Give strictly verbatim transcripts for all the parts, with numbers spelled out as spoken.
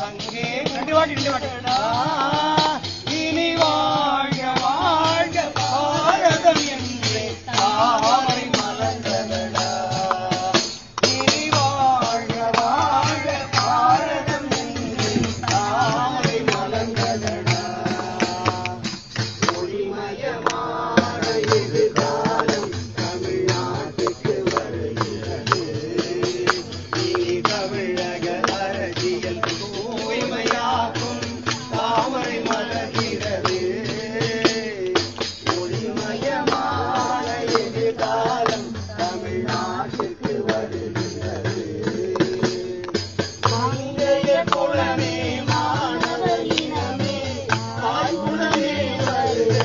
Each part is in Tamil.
அங்கே ரெண்டு வாட்டி ரெண்டு வாட்டி இனி வாழ்க வாழ்க பாரதம் என்று தாமரை மலர்ந்ததடா. இனி வாழ்க வாழ்க பாரதம் என்று தாமரை மலர்ந்ததடா. ஒளிமயமான எதிர்காலம் தமிழ்நாட்டுக்கு வருகிறது. இனி தமிழக அரசியல் தூய்மையாக்கும் தாமரை மலர்கிறது. ஒளிமயமான எதிர்காலம் தமிழ்நாட்டுக்கு வருகிறது. மங்கைய குலமே மாணவ இனமே தாய் குலமே வருக.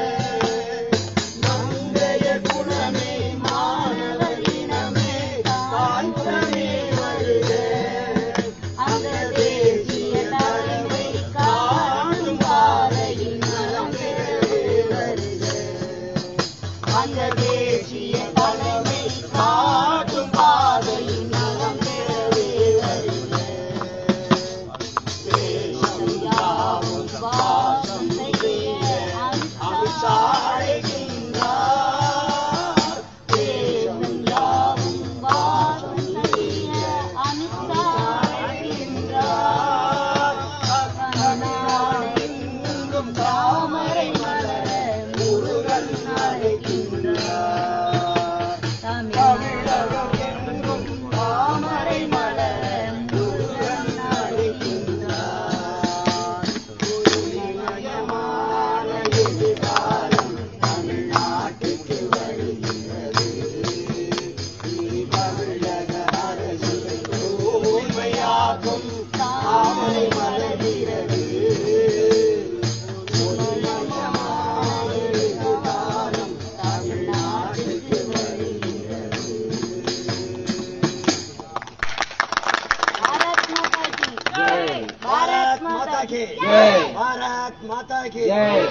மங்கைய குலமே மாணவ இனமே தாய் குலமே வருக. அந்த தேசிய தலைமை காட்டும் பாதையில் நலம் பெறவே வருக. அந்த தேசிய தலைமை காட்டும் பாதையில் நலம் பெறவே வருக. தேசம் யாவும் வாசம் செய்ய அமித்ஷா அழைக்கின்றார். தேசம் யாவும் வாசம் செய்ய அமித்ஷா அழைக்கின்றார். தமிழ்நாடெங்கும் தாமரை மலர முருகன் அழைக்கின்றார். தமிழகம் எங்கும் தாமரை மலர முருகன் அழைக்கின்றார். ஒளிமயமான எதிர்காலம் தமிழ்நாட்டுக்கு வருகிறது. இனி தமிழக அரசியல் தூய்மையாக்கும் தாமரை மலர்கிறது. ஒளிமயமான எதிர்காலம் தமிழ்நாட்டுக்கு வருகிறது. भारत माता की பாரத் மாதா கி जय। பாரத் மாதா கி जय।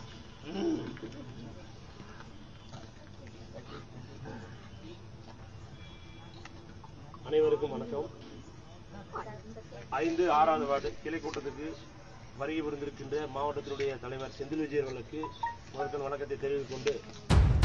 அனைவருக்கும் வணக்கம். ஐந்து ஆறாவது வார்டு கிளை கூட்டத்துக்கு வருகை புரிந்திருக்கின்ற மாவட்டத்தினுடைய தலைவர் செந்தில் விஜய் அவர்களுக்கு முதற்கண் வணக்கத்தை தெரிவித்துக் கொண்டு